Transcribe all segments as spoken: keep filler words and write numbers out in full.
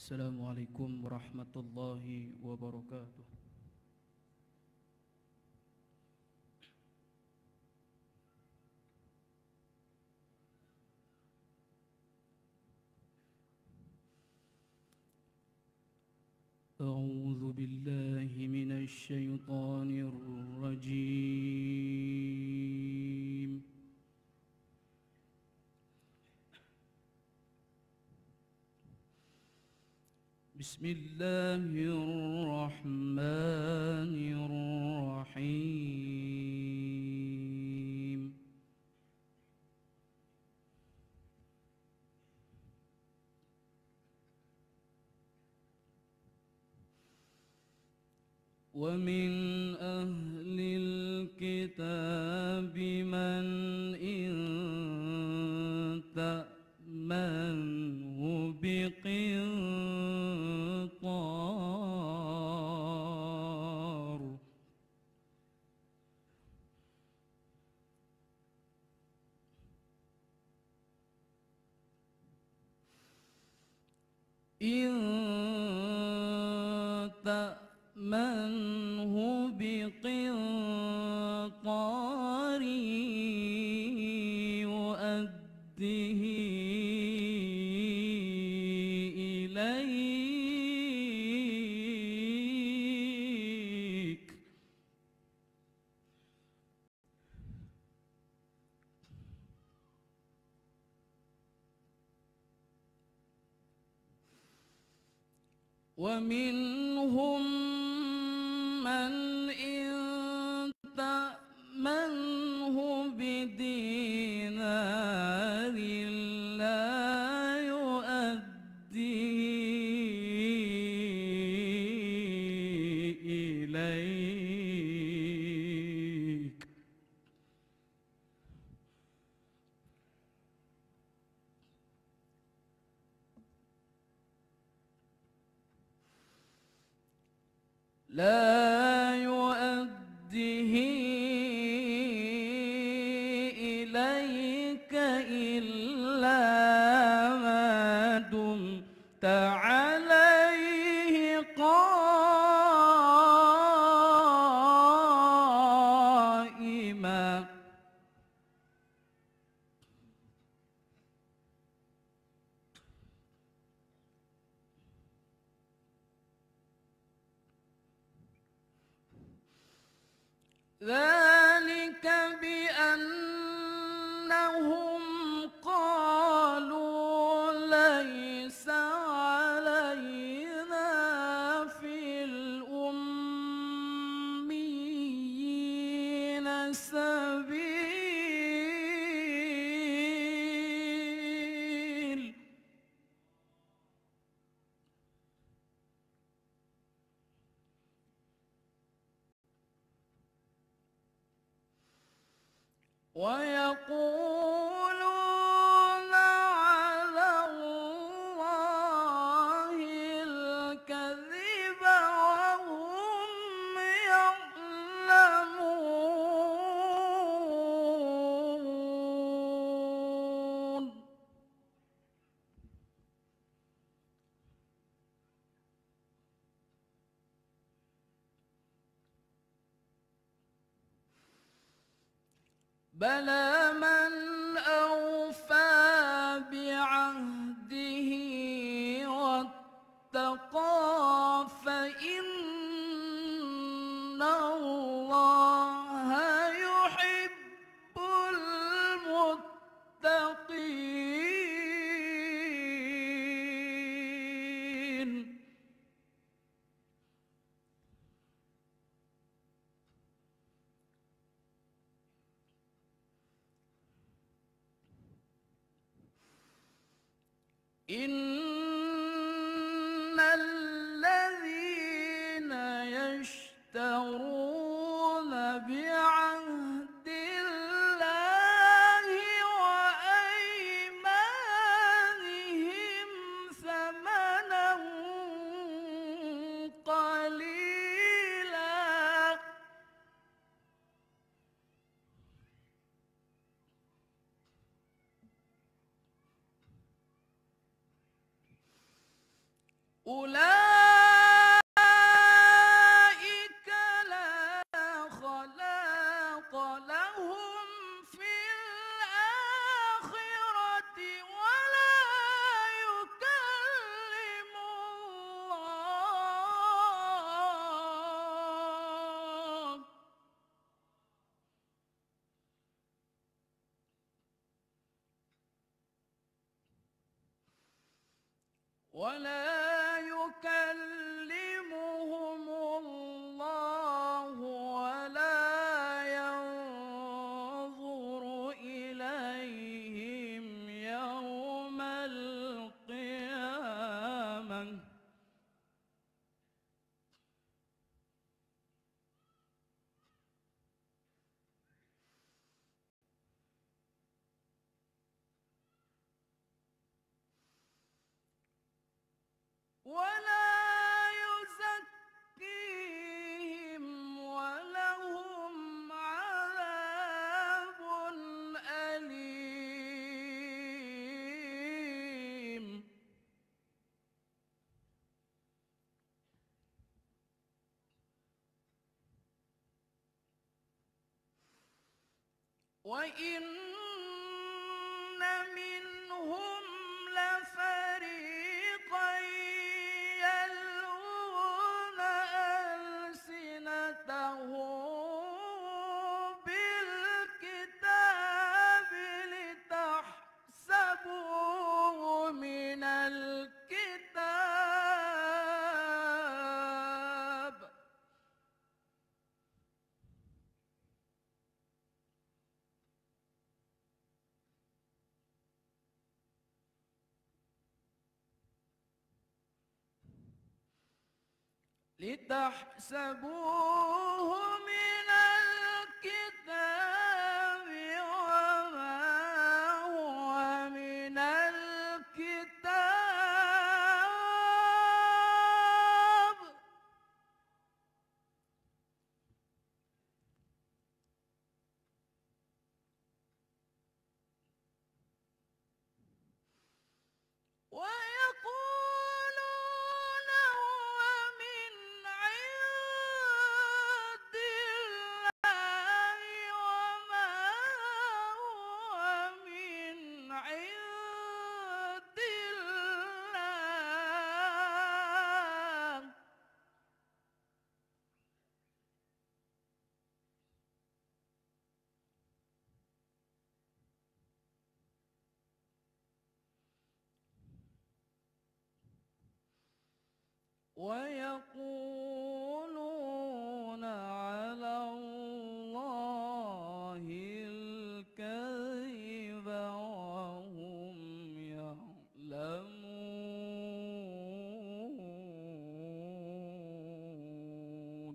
السلام عليكم ورحمة الله وبركاته. أعوذ بالله من الشيطان الرجيم. بسم الله الرحمن الرحيم. ومن أهل الكتاب من إن تأمنه بقنطار إن تأمنه بقنطار يؤده إليك ومنهم من إن تأمنه بدينار لا يؤديه إليك لا يؤديه إليك إلا ما دمت عليه قائما ذلك بأنهم قالوا ليس علينا في الأميين سبيل ويقولون على الله الكذب وهم يعلمون بلى من أوفى بعهده واتقى فإن الله يحب المتقين أولئك لا خلاق لهم في الآخرة ولا يكلم الله ولا يكلمهم الله ولا ينظر إليهم يوم القيامة ولا يزكيهم ولهم عذاب أليم وإن منهم لفريقا يلوون ألسنتهم بالكتاب لتحسبوه من الكتاب لتحسبوه من الكتاب وما هو من الكتاب ويقولون هو من عند الله وما هو من عند الله ويقولون على الله الكذب وهم يعلمون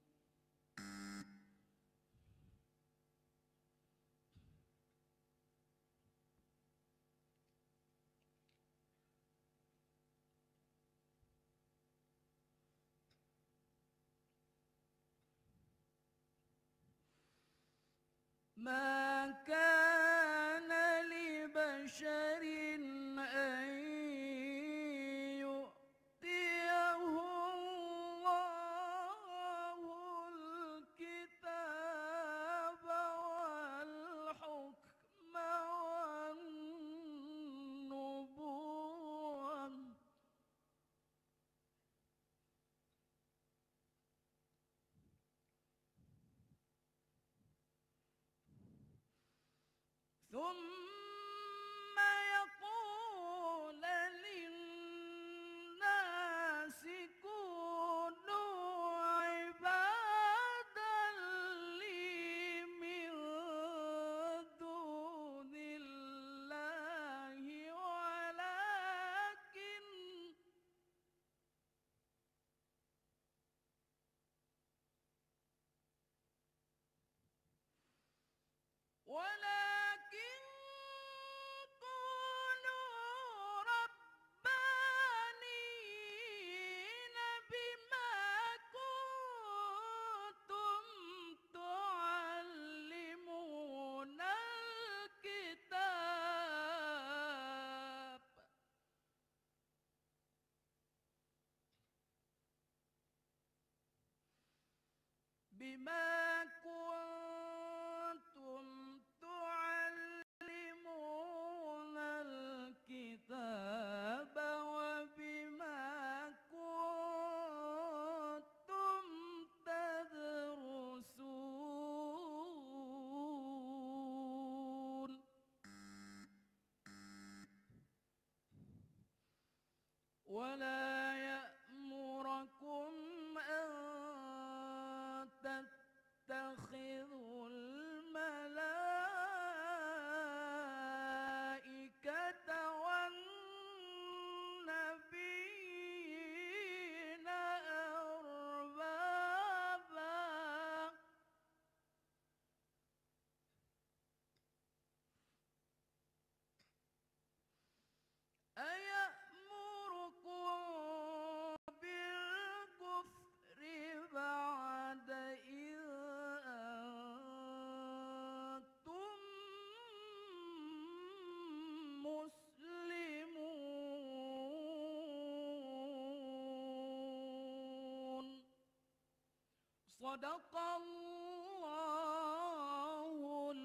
ما كان لبشر أن يؤتيه الله الكتاب والحكم والنبوة ثم يقول للناس كونوا عبادا لي من دون الله ولكن ولكن بما كنتم تعلمون الكتاب وبما كنتم تدرسون ولا يأمركم أن تتخذوا الملائكة والنبيين أربابا أيأمركم بالكفر بعد إذ أنتم مسلمون صدق الله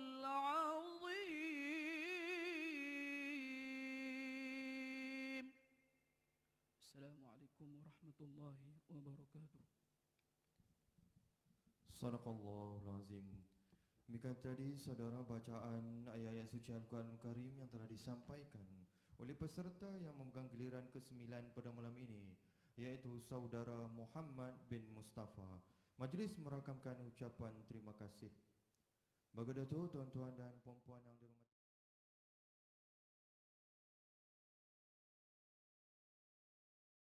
العظيم. السلام عليكم ورحمة الله وبركاته. Sadaqallahul Azim. Demikian tadi saudara bacaan ayat-ayat suci Al-Quran Karim yang telah disampaikan oleh peserta yang memegang giliran kesembilan pada malam ini, iaitu saudara Muhammad bin Mustafa. Majlis merakamkan ucapan terima kasih. Bagi Datuk, tuan-tuan dan puan-puan yang dirahmati